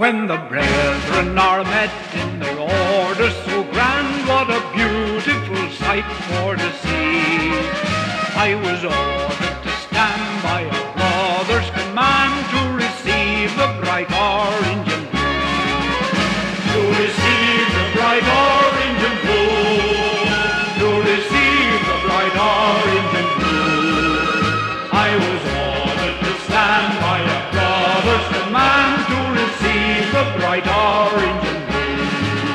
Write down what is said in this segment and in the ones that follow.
When the brethren are met in their order so grand, what a beautiful sight for to see. I was ordered to stand by a brother's command to receive the bright orange and blue. To receive the bright orange and blue. To receive the bright orange and blue. I was ordered to stand by a brother's command to receive the bright orange and blue.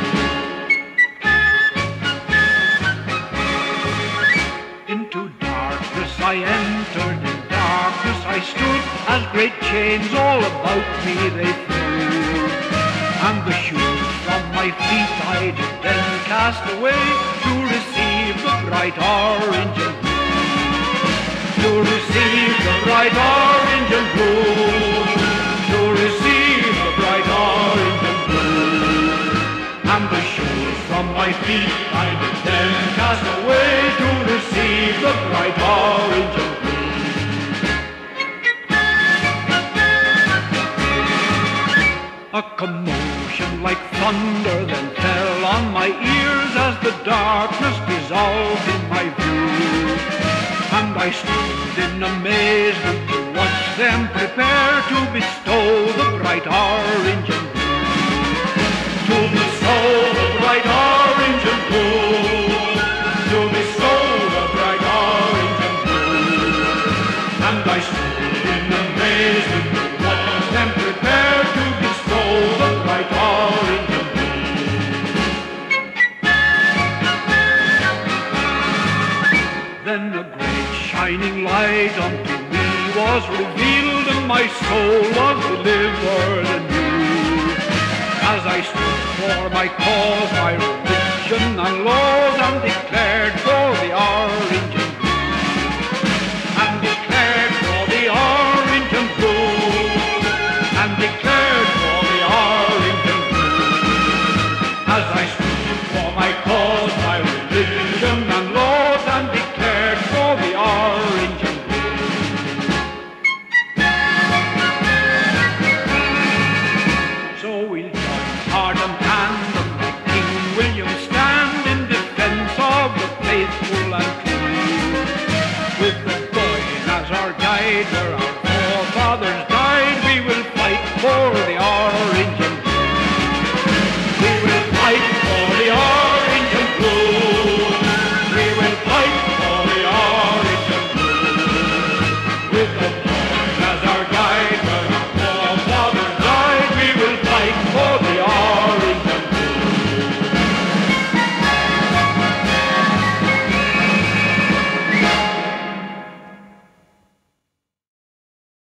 Into darkness I entered, in darkness I stood, as great chains all about me they flew. And the shoes from my feet I did then cast away, to receive the bright orange and blue. To receive the bright orange and blue. To receive the bright orange and blue. And the shoes from my feet I did then cast away, to receive the bright orange and blue. A commotion like thunder then fell on my ears, as the darkness dissolved in my view. And I stood in amazement to watch them prepare to bestow the bright orange and blue. To bestow the bright orange and blue. To bestow the bright orange and blue. And I stood in amazement to watch them prepare to bestow the bright orange and blue. Then a great shining light unto me was revealed, and my soul was delivered anew. As I stood for my cause, my religion and laws, and declared for the orange and blue. And declared for the orange and blue. And declared for the orange and blue. As I stood for my cause, my religion and laws, and declared for the orange and blue. So we'll join heart and hand, and like King William stand in defense of the faithful and true. With the Boyne as our guide, where our forefathers died.